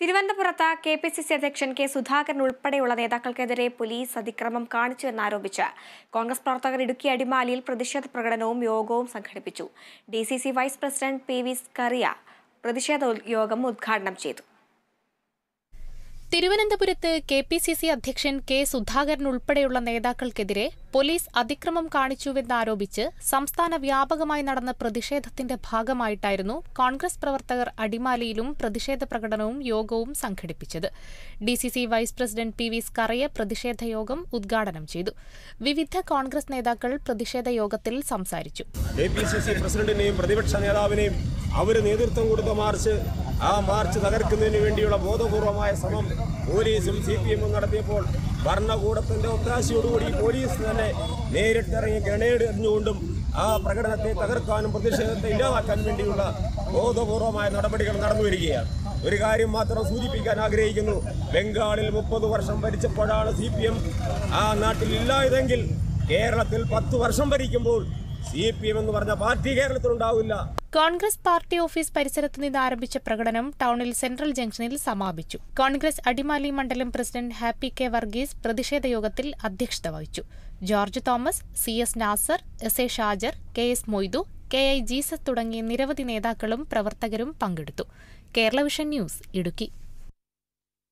തിരുവനന്തപുരത്ത് കെപിസിസി അധ്യക്ഷൻ കെ സുധാകരൻ ഉൾപ്പെടെയുള്ള നേതാക്കൾക്കെതിരെ പോലീസ് അതിക്രമം കാണിച്ചുവെന്നാരോപിച്ച് കോൺഗ്രസ് പ്രവർത്തകർ ഇടുക്കി അടിമാലിയിൽ പ്രതിഷേധ പ്രകടനവും യോഗവും സംഘടിപ്പിച്ചു. DCC vice president PV. Skaria പ്രതിഷേധ യോഗം ഉദ്ഘാടനം ചെയ്തു. തിരുവനന്തപുരത്ത് കെപിസിസി അധ്യക്ഷൻ കെ സുധാകരൻ ഉൾപ്പെടെയുള്ള നേതാക്കൾക്കെതിരെ പോലീസ് അതിക്രമം കാണിച്ചുവെന്നാരോപിച്ച് സംസ്ഥാന വ്യാപകമായി നടന്ന പ്രതിഷേധത്തിന്റെ ഭാഗമായിട്ടായിരുന്നു കോൺഗ്രസ് പ്രവർത്തകർ അടിമാലിയിലും പ്രതിഷേധ പ്രകടനവും യോഗവും സംഘടിപ്പിച്ചത്. DCC vice president PV. Skaria പ്രതിഷേധ യോഗം ഉദ്ഘാടനം ചെയ്തു. വിവിധ കോൺഗ്രസ് നേതാക്കൾ പ്രതിഷേധ യോഗത്തിൽ സംസാരിച്ചു. കെപിസിസി പ്രസിഡന്റിനെയും പ്രതിപക്ഷ നേതാവിനെയും അവർ നേതൃത്വം കൊടുത്ത മാർച്ച് തകർക്കുന്നതിന് വേണ്ടിയുള്ള ബോധപൂർവമായ ശ്രമം പോലീസും CPM-ഉം നടത്തിയപ്പോൾ ഭരണകൂടത്തിന്റെ ഒത്താശയോടുകൂടി പോലീസ് തന്നെ നേരിട്ടിറങ്ങി ഗ്രനേഡ് എറിഞ്ഞുകൊണ്ടും ആ പ്രകടനത്തെ തകർക്കാനും പ്രതിഷേധത്തെ ഇല്ലാതാക്കാൻ വേണ്ടിയുള്ള ബോധപൂർവമായ നടപടികൾ നടന്നുവരികയാണ്. ഒരു കാര്യം മാത്രം സൂചിപ്പിക്കാൻ ആഗ്രഹിക്കുന്നു. ബംഗാളിൽ 30 വർഷം ഭരിച്ചപ്പോഴാണ് CPM ആ നാട്ടിൽ ഇല്ലായതെങ്കിൽ കേരളത്തിൽ 10 വർഷം ഭരിക്കുമ്പോൾ CPM എന്ന് പറഞ്ഞ പാർട്ടി കേരളത്തിലുണ്ടാവില്ല. കോൺഗ്രസ് പാർട്ടി ഓഫീസ് പരിസരത്ത് നിന്ന് ആരംഭിച്ച പ്രകടനം ടൗണിൽ സെൻട്രൽ ജംഗ്ഷനിൽ സമാപിച്ചു. കോൺഗ്രസ് അടിമാലി മണ്ഡലം പ്രസിഡന്റ് ഹാപ്പി കെ വർഗീസ് പ്രതിഷേധ യോഗത്തിൽ അധ്യക്ഷത വഹിച്ചു. George Thomas, CS Nasar, SA Shajar, KS Moidu, KI Jesus തുടങ്ങിയ നിരവധി നേതാക്കളും പ്രവർത്തകരും പങ്കെടുത്തു. കേരളവിഷൻ ന്യൂസ്, ഇടുക്കി.